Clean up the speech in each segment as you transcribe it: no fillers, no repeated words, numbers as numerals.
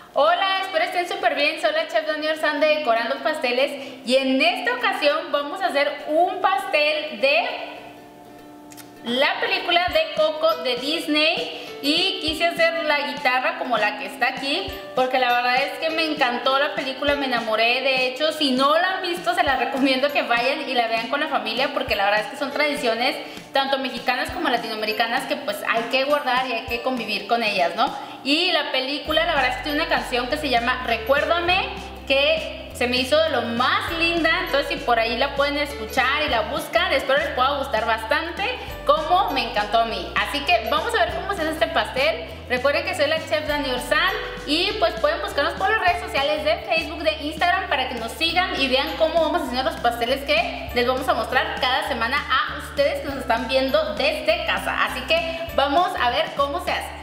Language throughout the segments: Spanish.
Hola, espero estén súper bien. Soy la chef Dani Orzán de Decorando Pasteles y en esta ocasión vamos a hacer un pastel de la película de Coco de Disney. Y quise hacer la guitarra como la que está aquí porque la verdad es que me encantó la película, me enamoré. De hecho, si no la han visto, se las recomiendo que vayan y la vean con la familia, porque la verdad es que son tradiciones tanto mexicanas como latinoamericanas que pues hay que guardar y hay que convivir con ellas, ¿no? Y la película, la verdad es que tiene una canción que se llama Recuérdame, que se me hizo de lo más linda. Entonces si por ahí la pueden escuchar y la buscan, espero les pueda gustar bastante como me encantó a mí. Así que vamos a ver cómo se hace este pastel. Recuerden que soy la chef Dani Orzán y pues pueden buscarnos por las redes sociales de Facebook, de Instagram, para que nos sigan y vean cómo vamos haciendo los pasteles que les vamos a mostrar cada semana a ustedes que nos están viendo desde casa. Así que vamos a ver cómo se hace.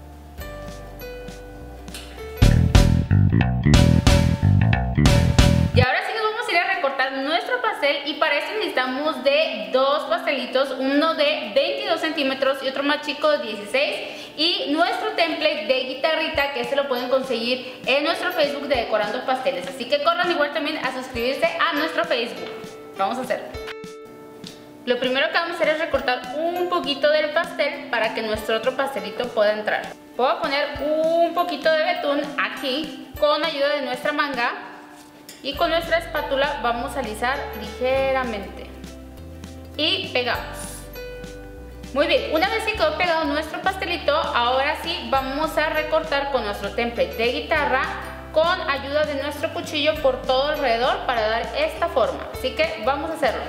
Y ahora sí nos vamos a ir a recortar nuestro pastel, y para eso necesitamos de dos pastelitos, uno de 22 centímetros y otro más chico de 16, y nuestro template de guitarrita, que este lo pueden conseguir en nuestro Facebook de Decorando Pasteles. Así que corran igual también a suscribirse a nuestro Facebook. Vamos a hacerlo. Lo primero que vamos a hacer es recortar un poquito del pastel para que nuestro otro pastelito pueda entrar. Voy a poner un poquito de betún aquí con ayuda de nuestra manga, y con nuestra espátula vamos a alisar ligeramente y pegamos. Muy bien, una vez que quedó pegado nuestro pastelito, ahora sí vamos a recortar con nuestro template de guitarra con ayuda de nuestro cuchillo por todo alrededor para dar esta forma. Así que vamos a hacerlo.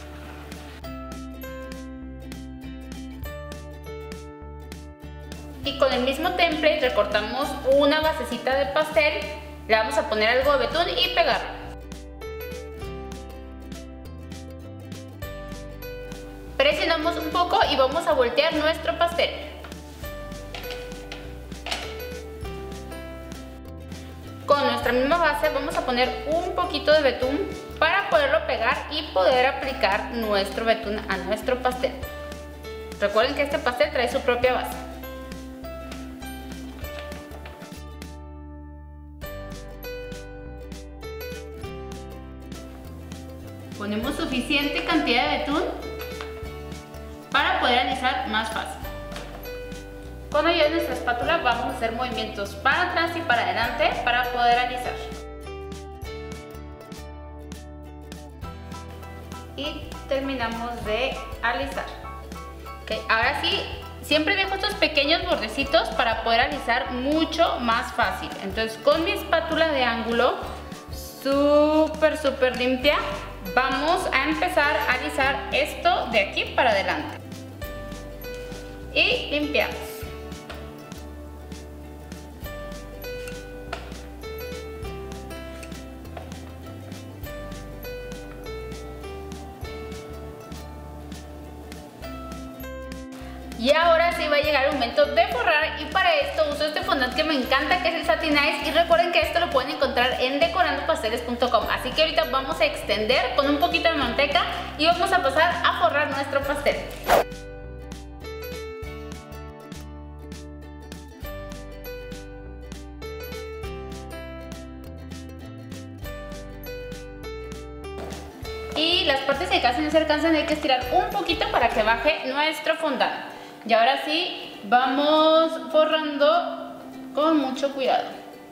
Y con el mismo template recortamos una basecita de pastel, le vamos a poner algo de betún y pegarlo. Presionamos un poco y vamos a voltear nuestro pastel. Con nuestra misma base vamos a poner un poquito de betún para poderlo pegar y poder aplicar nuestro betún a nuestro pastel. Recuerden que este pastel trae su propia base. Ponemos suficiente cantidad de betún para poder alisar más fácil. Con ayuda de nuestra espátula vamos a hacer movimientos para atrás y para adelante para poder alisar. Y terminamos de alisar. Okay, ahora sí, siempre dejo estos pequeños bordecitos para poder alisar mucho más fácil. Entonces con mi espátula de ángulo súper limpia, vamos a empezar a alisar esto de aquí para adelante. Y limpiamos. Y ahora sí va a llegar el momento de forrar, y para esto uso este fondant que me encanta, que es el Satin Ice, y recuerden que esto lo pueden encontrar en decorandopasteles.com. Así que ahorita vamos a extender con un poquito de manteca y vamos a pasar a forrar nuestro pastel. Y las partes que casi no se alcanzan hay que estirar un poquito para que baje nuestro fondant. Y ahora sí, vamos forrando con mucho cuidado.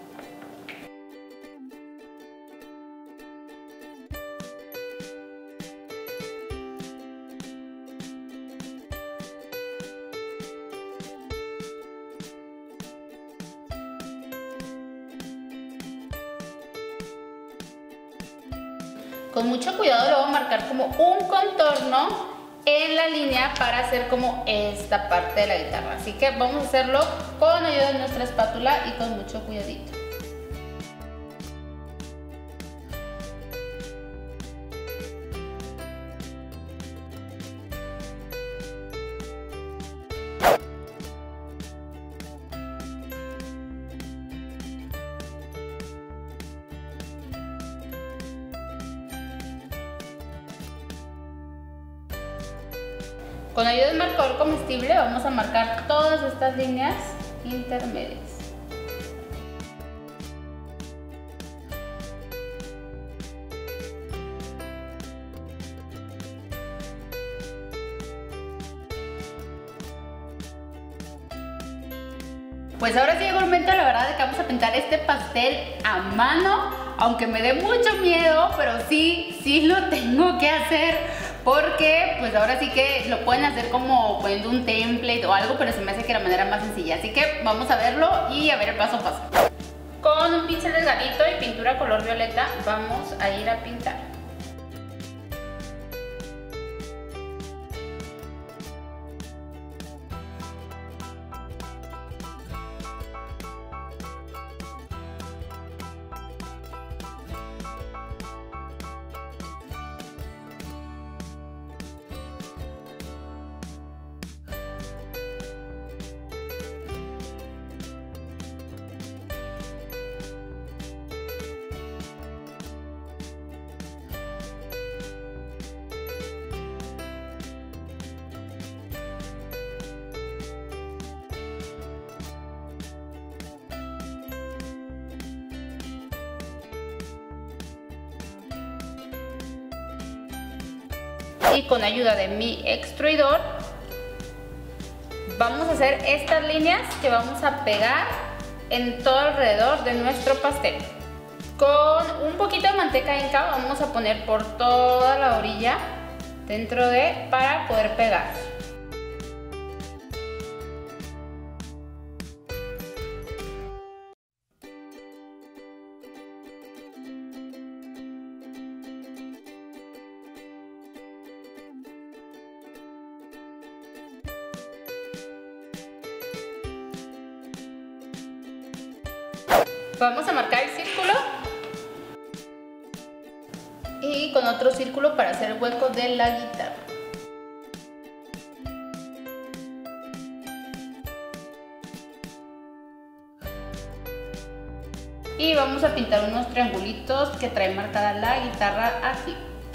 Con mucho cuidado lo voy a marcar como un contorno en la línea para hacer como esta parte de la guitarra. Así que vamos a hacerlo con ayuda de nuestra espátula y con mucho cuidadito. Con ayuda del marcador comestible vamos a marcar todas estas líneas intermedias. Pues ahora sí llegó el momento, la verdad, de que vamos a pintar este pastel a mano, aunque me dé mucho miedo, pero sí lo tengo que hacer, porque pues ahora sí que lo pueden hacer como poniendo un template o algo, pero se me hace que la manera más sencilla, así que vamos a verlo y a ver el paso a paso. Con un pincel delgadito y pintura color violeta vamos a ir a pintar. Y con ayuda de mi extruidor vamos a hacer estas líneas que vamos a pegar en todo alrededor de nuestro pastel. Con un poquito de manteca Inca vamos a poner por toda la orilla para poder pegar. Vamos a marcar el círculo y con otro círculo para hacer el hueco de la guitarra. Y vamos a pintar unos triangulitos que trae marcada la guitarra aquí.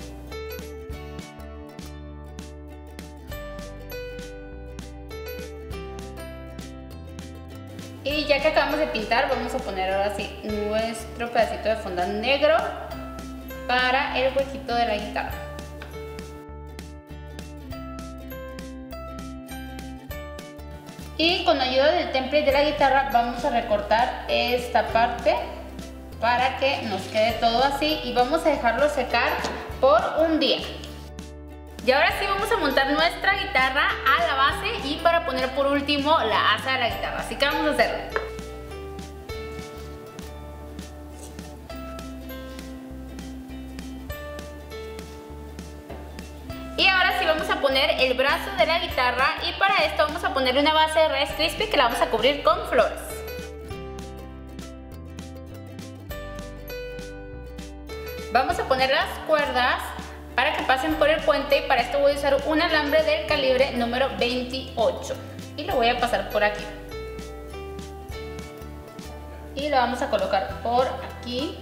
Y ya que acabamos de pintar, vamos a poner ahora sí nuestro pedacito de fondant negro para el huequito de la guitarra. Y con ayuda del template de la guitarra vamos a recortar esta parte para que nos quede todo así y vamos a dejarlo secar por un día. Y ahora sí vamos a montar nuestra guitarra a la base y para poner por último la asa de la guitarra, así que vamos a hacerlo. Y ahora sí vamos a poner el brazo de la guitarra y para esto vamos a ponerle una base de Rice Krispies que la vamos a cubrir con flores. Vamos a poner las cuerdas para que pasen por el puente y para esto voy a usar un alambre del calibre número 28 y lo voy a pasar por aquí y lo vamos a colocar por aquí.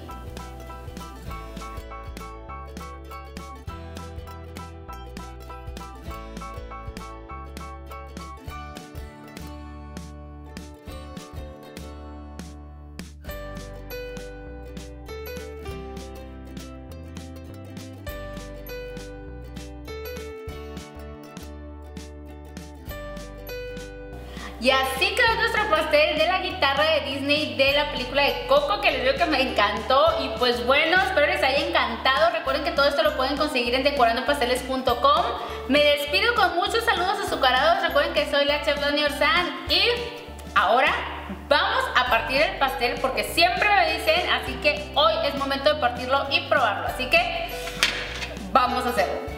Y así quedó nuestro pastel de la guitarra de Disney de la película de Coco, que les digo que me encantó. Y pues bueno, espero les haya encantado. Recuerden que todo esto lo pueden conseguir en decorandopasteles.com. Me despido con muchos saludos azucarados. Recuerden que soy la chef Dani Orzán y ahora vamos a partir el pastel porque siempre me dicen, así que hoy es momento de partirlo y probarlo. Así que vamos a hacerlo.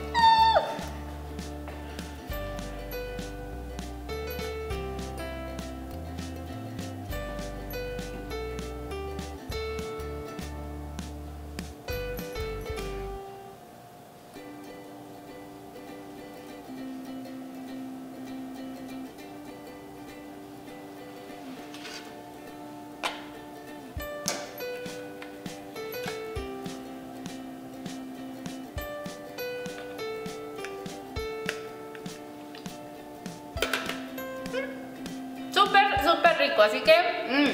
Súper rico, así que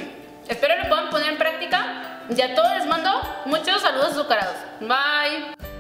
espero lo puedan poner en práctica. Ya todos les mando muchos saludos azucarados. Bye.